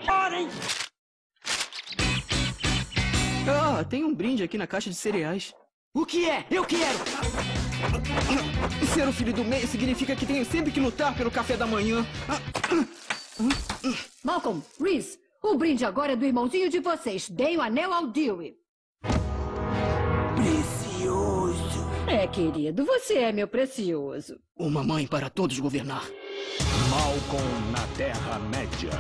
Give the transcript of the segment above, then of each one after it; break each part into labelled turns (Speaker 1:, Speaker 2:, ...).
Speaker 1: Ah, tem um brinde aqui na caixa de cereais.
Speaker 2: O que é? Eu quero!
Speaker 1: Ser o filho do meio significa que tenho sempre que lutar pelo café da manhã.
Speaker 3: Malcolm, Reese, o brinde agora é do irmãozinho de vocês. Deem o anel ao Dewey.
Speaker 2: Precioso!
Speaker 3: É, querido, você é meu precioso.
Speaker 1: Uma mãe para todos governar.
Speaker 4: Malcolm na Terra-média.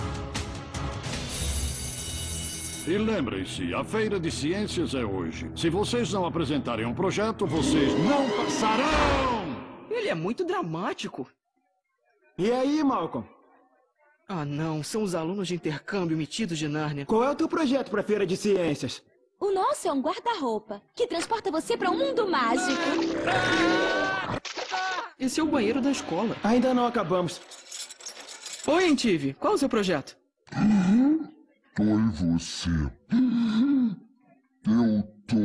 Speaker 4: E lembrem-se, a Feira de Ciências é hoje. Se vocês não apresentarem um projeto, vocês não passarão!
Speaker 1: Ele é muito dramático.
Speaker 5: E aí, Malcolm?
Speaker 1: Ah, não. São os alunos de intercâmbio metidos de Nárnia.
Speaker 5: Qual é o teu projeto para a Feira de Ciências?
Speaker 6: O nosso é um guarda-roupa que transporta você para um mundo mágico.
Speaker 1: Esse é o banheiro da escola.
Speaker 5: Ainda não acabamos.
Speaker 1: Oi, Entive. Qual é o seu projeto?
Speaker 7: Oi, você. Eu tô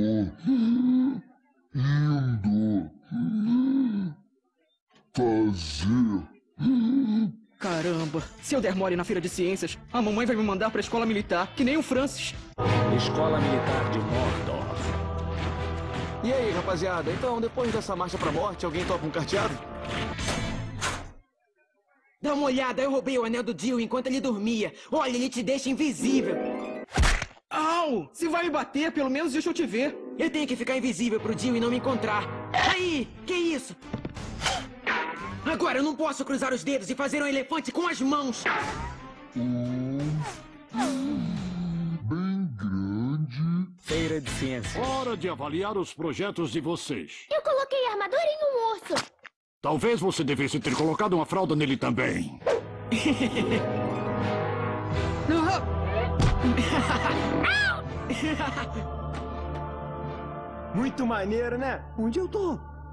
Speaker 7: indo fazer.
Speaker 1: Caramba, se eu der mole na feira de ciências, a mamãe vai me mandar pra escola militar, que nem o Francis.
Speaker 4: Escola Militar de Mordor.
Speaker 5: E aí, rapaziada? Então, depois dessa marcha pra morte, alguém topa um carteado?
Speaker 2: Dá uma olhada, eu roubei o anel do Jill enquanto ele dormia. Olha, ele te deixa invisível.
Speaker 1: Au! Se vai me bater, pelo menos deixa eu te ver.
Speaker 2: Eu tenho que ficar invisível pro Jill e não me encontrar. Aí, que isso? Agora eu não posso cruzar os dedos e fazer um elefante com as mãos.
Speaker 7: Bem grande.
Speaker 4: Feira de Ciências. Hora de avaliar os projetos de vocês.
Speaker 6: Eu coloquei a armadura em um urso.
Speaker 4: Talvez você devesse ter colocado uma fralda nele também.
Speaker 5: Muito maneiro, né? Onde eu tô?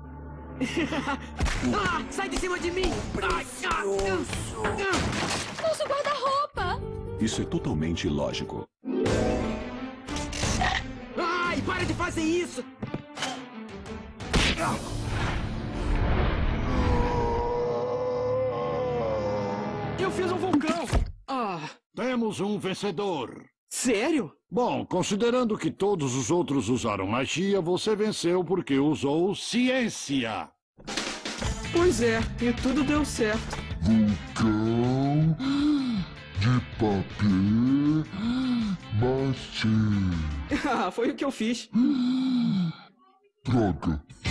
Speaker 2: Ah, sai de cima de mim!
Speaker 6: Nosso guarda-roupa.
Speaker 8: Isso é totalmente ilógico.
Speaker 2: Ai, para de fazer isso!
Speaker 1: Eu fiz um vulcão. Ah,
Speaker 4: Temos um vencedor.
Speaker 1: sério?
Speaker 4: Bom, considerando que todos os outros usaram magia, você venceu porque usou ciência.
Speaker 1: Pois é, e tudo deu certo.
Speaker 7: Vulcão de papel machê.
Speaker 1: Ah, foi o que eu fiz.
Speaker 7: Droga.